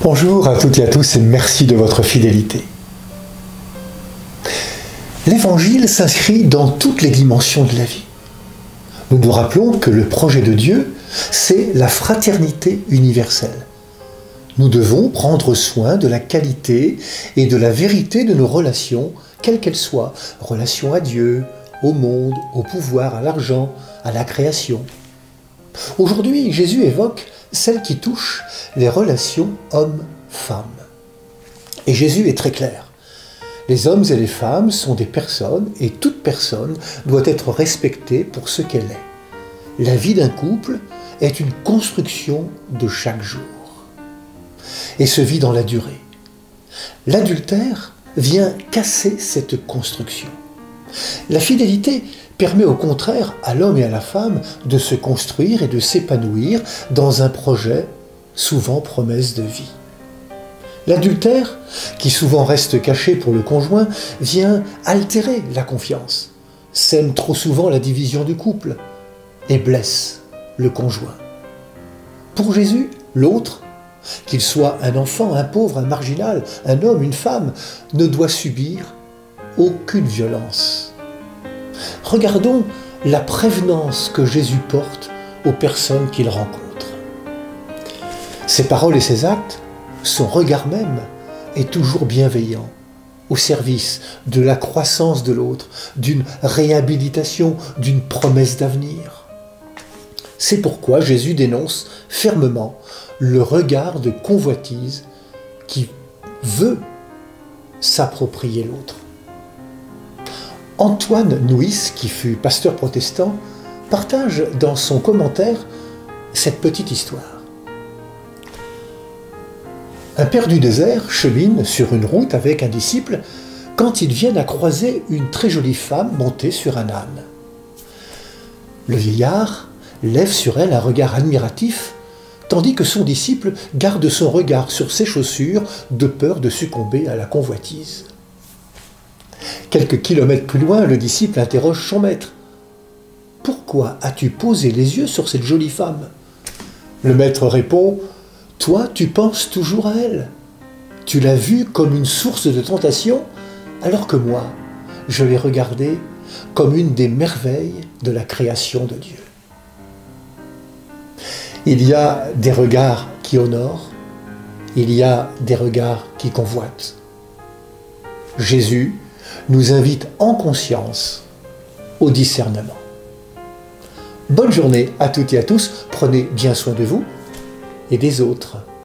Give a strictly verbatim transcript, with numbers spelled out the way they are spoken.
Bonjour à toutes et à tous et merci de votre fidélité. L'Évangile s'inscrit dans toutes les dimensions de la vie. Nous nous rappelons que le projet de Dieu, c'est la fraternité universelle. Nous devons prendre soin de la qualité et de la vérité de nos relations, quelles qu'elles soient, relations à Dieu, au monde, au pouvoir, à l'argent, à la création. Aujourd'hui, Jésus évoque celles qui touchent les relations hommes-femmes. Et Jésus est très clair. Les hommes et les femmes sont des personnes et toute personne doit être respectée pour ce qu'elle est. La vie d'un couple est une construction de chaque jour et se vit dans la durée. L'adultère vient casser cette construction. La fidélité permet au contraire à l'homme et à la femme de se construire et de s'épanouir dans un projet souvent promesse de vie. L'adultère, qui souvent reste caché pour le conjoint, vient altérer la confiance, sème trop souvent la division du couple et blesse le conjoint. Pour Jésus, l'autre, qu'il soit un enfant, un pauvre, un marginal, un homme, une femme, ne doit subir aucune violence. Regardons la prévenance que Jésus porte aux personnes qu'il rencontre. Ses paroles et ses actes, son regard même, est toujours bienveillant, au service de la croissance de l'autre, d'une réhabilitation, d'une promesse d'avenir. C'est pourquoi Jésus dénonce fermement le regard de convoitise qui veut s'approprier l'autre. Antoine Nuis, qui fut pasteur protestant, partage dans son commentaire cette petite histoire. Un père du désert chemine sur une route avec un disciple quand ils viennent à croiser une très jolie femme montée sur un âne. Le vieillard lève sur elle un regard admiratif, tandis que son disciple garde son regard sur ses chaussures de peur de succomber à la convoitise. Quelques kilomètres plus loin, le disciple interroge son maître. « Pourquoi as-tu posé les yeux sur cette jolie femme ?» Le maître répond « Toi, tu penses toujours à elle. Tu l'as vue comme une source de tentation, alors que moi, je l'ai regardée comme une des merveilles de la création de Dieu. » Il y a des regards qui honorent, il y a des regards qui convoitent. Jésus nous invite en conscience au discernement. Bonne journée à toutes et à tous, prenez bien soin de vous et des autres.